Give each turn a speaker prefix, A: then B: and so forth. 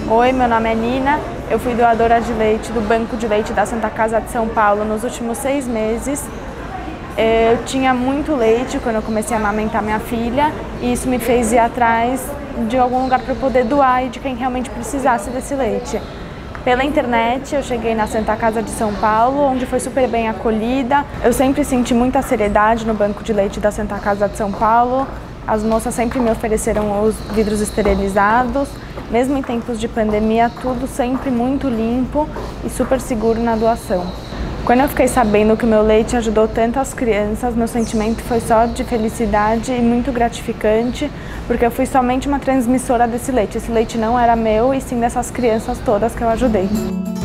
A: Oi, meu nome é Nina, eu fui doadora de leite do Banco de Leite da Santa Casa de São Paulo nos últimos 6 meses. Eu tinha muito leite quando eu comecei a amamentar minha filha e isso me fez ir atrás de algum lugar para poder doar e de quem realmente precisasse desse leite. Pela internet eu cheguei na Santa Casa de São Paulo, onde foi super bem acolhida. Eu sempre senti muita seriedade no Banco de Leite da Santa Casa de São Paulo. As moças sempre me ofereceram os vidros esterilizados. Mesmo em tempos de pandemia, tudo sempre muito limpo e super seguro na doação. Quando eu fiquei sabendo que o meu leite ajudou tantas crianças, meu sentimento foi só de felicidade e muito gratificante, porque eu fui somente uma transmissora desse leite. Esse leite não era meu, e sim dessas crianças todas que eu ajudei.